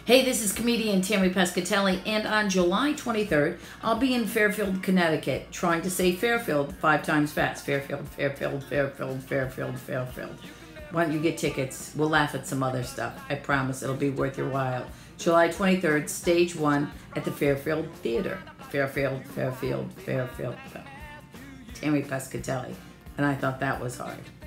Hey, this is comedian Tammy Pescatelli, and on July 23rd, I'll be in Fairfield, Connecticut, trying to say Fairfield 5 times fast. Fairfield, Fairfield, Fairfield, Fairfield, Fairfield. Why don't you get tickets? We'll laugh at some other stuff. I promise it'll be worth your while. July 23rd, stage 1 at the Fairfield Theater. Fairfield, Fairfield, Fairfield. Tammy Pescatelli. And I thought that was hard.